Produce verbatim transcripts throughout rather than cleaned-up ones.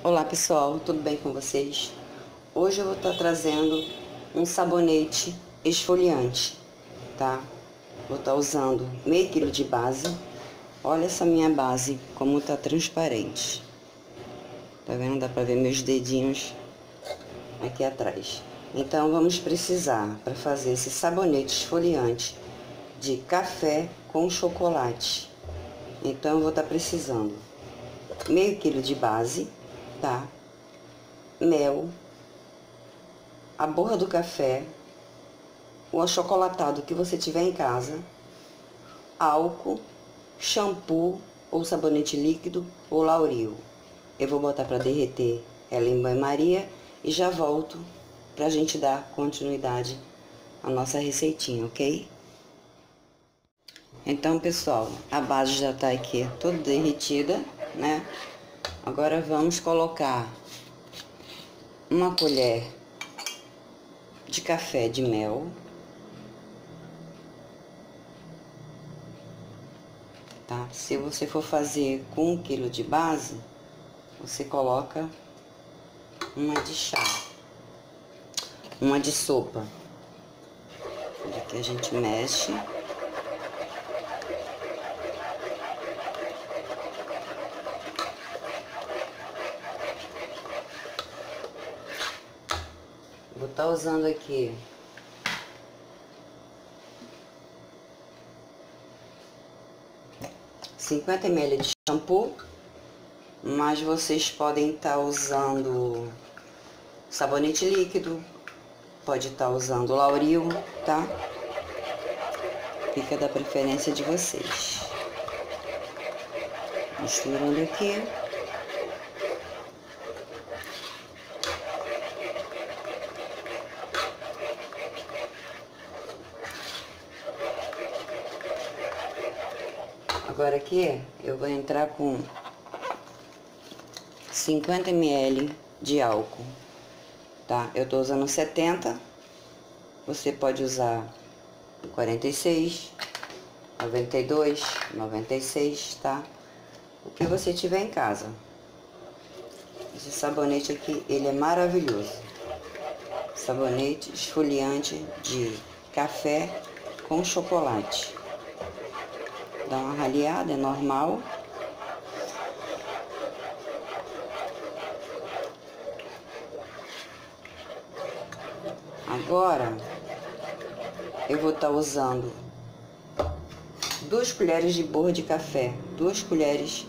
Olá pessoal, tudo bem com vocês? Hoje eu vou estar trazendo um sabonete esfoliante, tá? Vou estar usando meio quilo de base. Olha essa minha base, como tá transparente. Tá vendo? Dá pra ver meus dedinhos aqui atrás. Então vamos precisar, para fazer esse sabonete esfoliante, de café com chocolate. Então eu vou estar precisando meio quilo de base, tá? Mel, a borra do café, o achocolatado que você tiver em casa, álcool, shampoo ou sabonete líquido ou Lauril. Eu vou botar para derreter ela em banho-maria e já volto pra gente dar continuidade à nossa receitinha, ok? Então, pessoal, a base já tá aqui toda derretida, né? Agora vamos colocar uma colher de café de mel, tá? Se você for fazer com um quilo de base, você coloca uma de chá, uma de sopa. Aqui a gente mexe. Vou estar usando aqui cinquenta mililitros de shampoo, mas vocês podem estar usando sabonete líquido, pode estar usando Lauril, tá? Fica da preferência de vocês. Misturando aqui. Agora aqui eu vou entrar com cinquenta mililitros de álcool, tá? Eu tô usando setenta, você pode usar quarenta e seis, noventa e dois, noventa e seis, tá? O que você tiver em casa. Esse sabonete aqui, ele é maravilhoso. Sabonete esfoliante de café com chocolate. Dá uma raleada, é normal. Agora, eu vou estar usando duas colheres de borra de café, duas colheres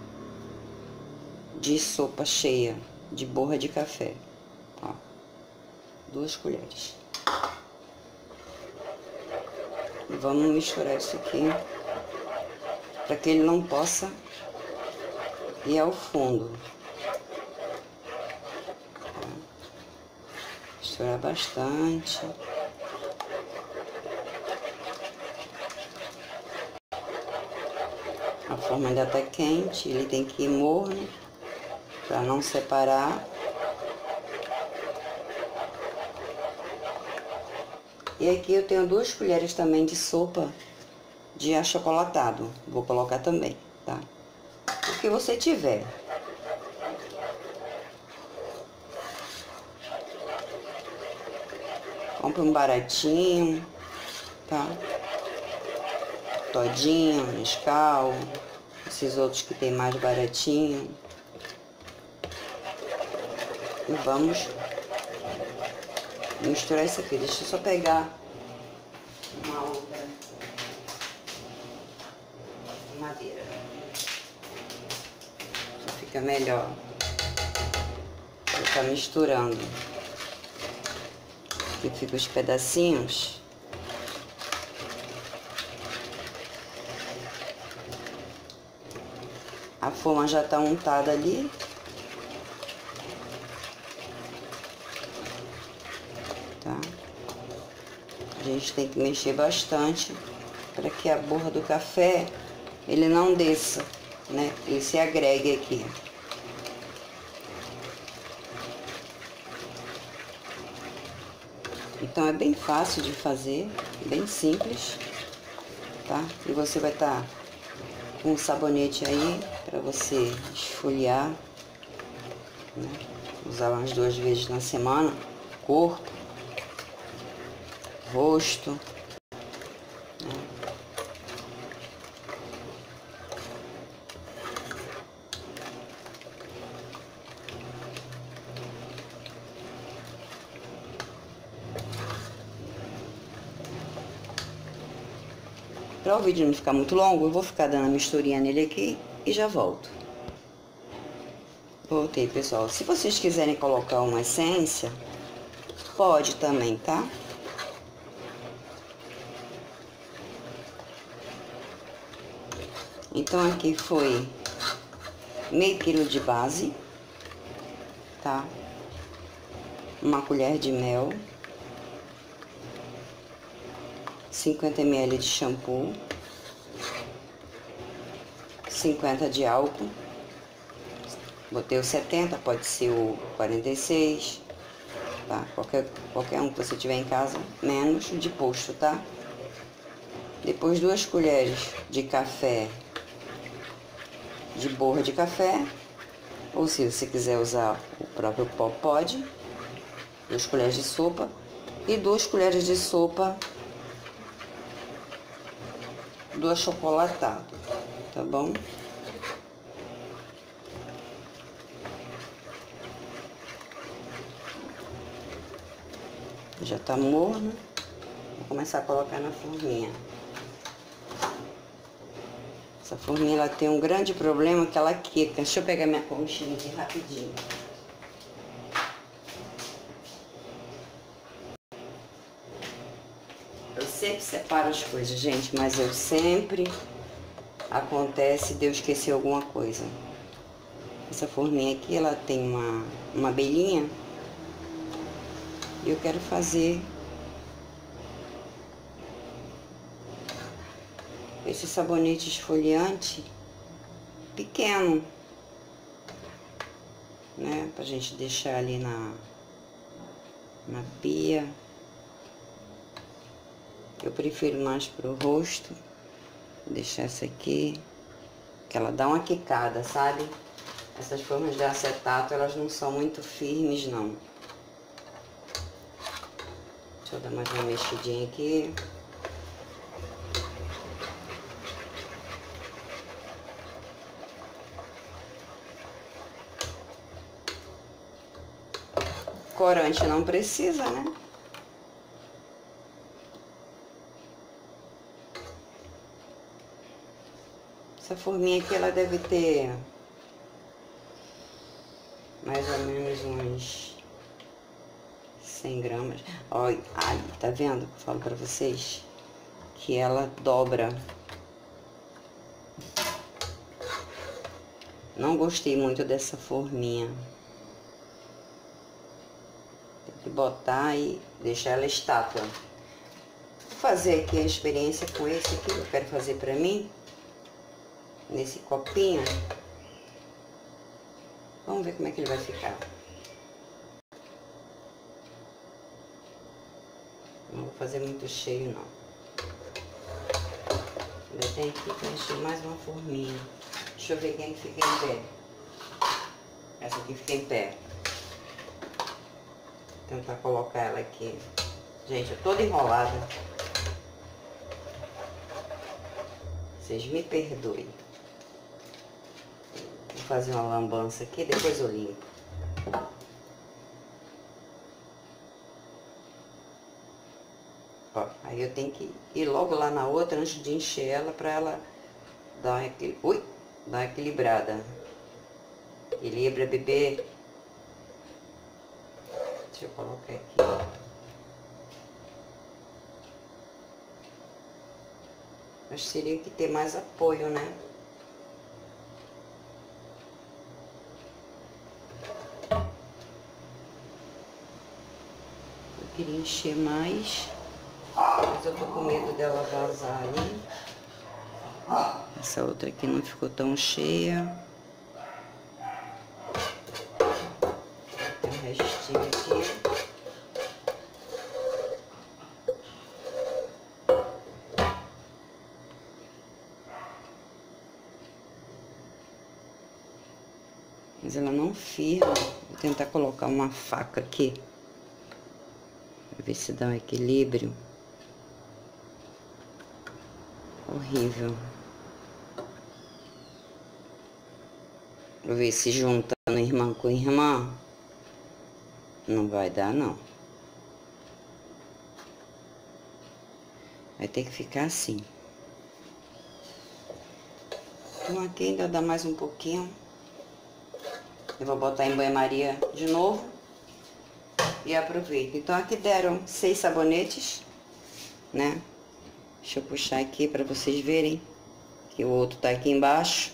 de sopa cheia de borra de café, ó, duas colheres. Vamos misturar isso aqui, para que ele não possa ir ao fundo. Misturar bastante. A forma ainda tá quente, ele tem que ir morno para não separar. E aqui eu tenho duas colheres também de sopa de achocolatado. Vou colocar também, tá? O que você tiver. Compre um baratinho, tá? Todinho, Nescau, esses outros que tem mais baratinho. E vamos misturar isso aqui. Deixa eu só pegar uma outra madeira. Já fica melhor. Vou estar misturando. Aqui fica os pedacinhos. A forma já tá untada ali. Tá? A gente tem que mexer bastante para que a borra do café ele não desça, né? Ele se agregue aqui. Então é bem fácil de fazer, bem simples, tá? E você vai estar com um sabonete aí para você esfoliar né? Usar umas duas vezes na semana, corpo, rosto, né? Para o vídeo não ficar muito longo, eu vou ficar dando a misturinha nele aqui e já volto. Voltei, pessoal. Se vocês quiserem colocar uma essência, pode também, tá? Então, aqui foi meio quilo de base, tá? Uma colher de mel. cinquenta mililitros de shampoo, cinquenta de álcool, botei o setenta, pode ser o quarenta e seis, tá? Qualquer, qualquer um que você tiver em casa, menos de posto, tá? Depois duas colheres de café, de borra de café, ou se você quiser usar o próprio pó, pode, duas colheres de sopa e duas colheres de sopa do achocolatado, tá bom? Já tá morno, vou começar a colocar na forminha. Essa forminha, ela tem um grande problema que ela quica. Deixa eu pegar minha conchinha aqui rapidinho. Eu sempre separo as coisas, gente, mas eu sempre acontece de eu esquecer alguma coisa. Essa forminha aqui, ela tem uma, uma abelhinha. E eu quero fazer esse sabonete esfoliante pequeno, né? Pra gente deixar ali na, na pia. Eu prefiro mais pro rosto. Vou deixar essa aqui, que ela dá uma quicada, sabe? Essas formas de acetato, elas não são muito firmes, não. Deixa eu dar mais uma mexidinha aqui. Corante não precisa, né? Essa forminha aqui, ela deve ter mais ou menos uns cem gramas. Olha, ai, tá vendo? Eu falo pra vocês que ela dobra. Não gostei muito dessa forminha. Tem que botar e deixar ela estátua. Vou fazer aqui a experiência com esse aqui que eu quero fazer pra mim. Nesse copinho. Vamos ver como é que ele vai ficar. Não vou fazer muito cheio, não. Ainda tem aqui pra encher mais uma forminha. Deixa eu ver quem fica em pé. Essa aqui fica em pé. Vou tentar colocar ela aqui. Gente, eu toda enrolada. Vocês me perdoem. Vou fazer uma lambança aqui, depois eu limpo. Ó, aí eu tenho que ir logo lá na outra antes de encher ela, pra ela dar aquele, ui, dar uma equilibrada. Equilibra, bebê. Deixa eu colocar aqui. Acho que seria que ter mais apoio, né? Eu queria encher mais, mas eu tô com medo dela vazar ali. Essa outra aqui não ficou tão cheia. Tem um restinho aqui. mas ela não firma. Vou tentar colocar uma faca aqui, pra ver se dá um equilíbrio. Horrível. Vou ver se juntando irmã com irmã, não vai dar, não. Vai ter que ficar assim. Então aqui ainda dá mais um pouquinho. Eu vou botar em banho-maria de novo. E aproveito. Então aqui deram seis sabonetes, né? Deixa eu puxar aqui para vocês verem que o outro tá aqui embaixo.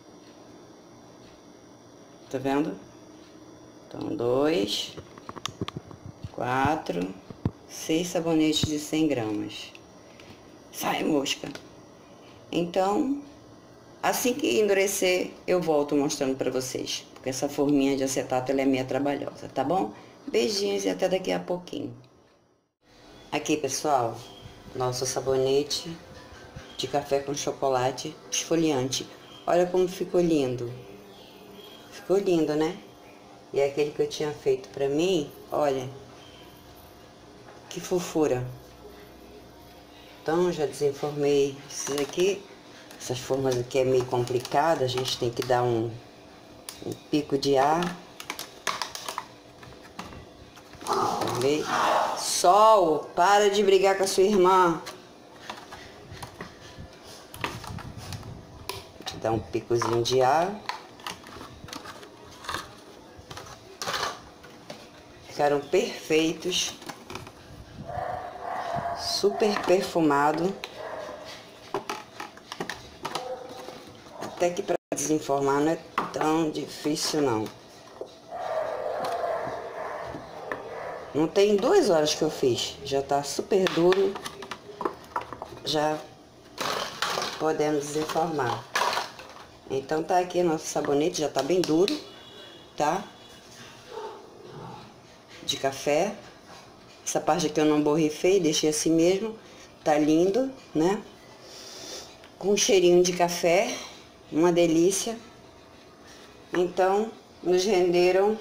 Tá vendo? Então, dois, quatro, seis sabonetes de cem gramas. Sai, mosca. Então, assim que endurecer, eu volto mostrando pra vocês. Porque essa forminha de acetato, ela é meio trabalhosa, tá bom? Beijinhos e até daqui a pouquinho. Aqui, pessoal, nosso sabonete de café com chocolate esfoliante. Olha como ficou lindo. Ficou lindo, né? E aquele que eu tinha feito pra mim, olha, que fofura. Então, já desenformei esses aqui. Essas formas aqui é meio complicada, a gente tem que dar um, um pico de ar. Desenformei. Sol, para de brigar com a sua irmã. Vou dar um picozinho de ar. Ficaram perfeitos. Super perfumado. Até que para desenformar não é tão difícil, não. Não tem duas horas que eu fiz. Já tá super duro. Já podemos desenformar. Então tá aqui nosso sabonete, já tá bem duro, tá? De café. Essa parte aqui eu não borrifei, deixei assim mesmo. Tá lindo, né? Com um cheirinho de café. Uma delícia. Então, nos renderam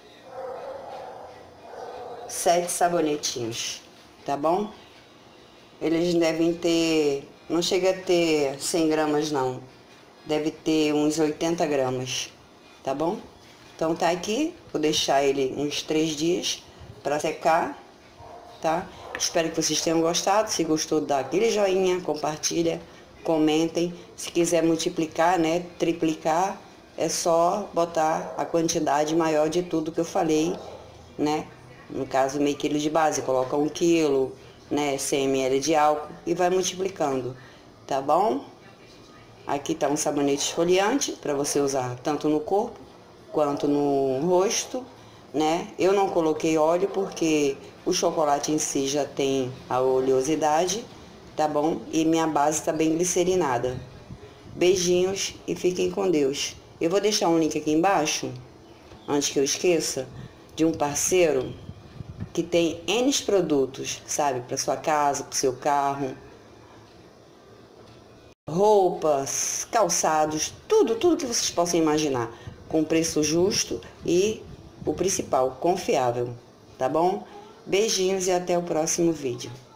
sete sabonetinhos, tá bom? Eles devem ter, não chega a ter cem gramas não, deve ter uns oitenta gramas, tá bom? Então tá aqui, vou deixar ele uns três dias para secar, tá? Espero que vocês tenham gostado. Se gostou, dá aquele joinha, compartilha, comentem. Se quiser multiplicar, né, triplicar, é só botar a quantidade maior de tudo que eu falei, né? No caso, meio quilo de base, coloca um quilo, né, cem mililitros de álcool e vai multiplicando, tá bom? Aqui tá um sabonete esfoliante para você usar tanto no corpo quanto no rosto, né? Eu não coloquei óleo porque o chocolate em si já tem a oleosidade, tá bom? E minha base tá bem glicerinada. Beijinhos e fiquem com Deus. Eu vou deixar um link aqui embaixo, antes que eu esqueça, de um parceiro que tem N produtos, sabe? Para sua casa, para o seu carro, roupas, calçados, tudo, tudo que vocês possam imaginar, com preço justo e o principal, confiável, tá bom? Beijinhos e até o próximo vídeo.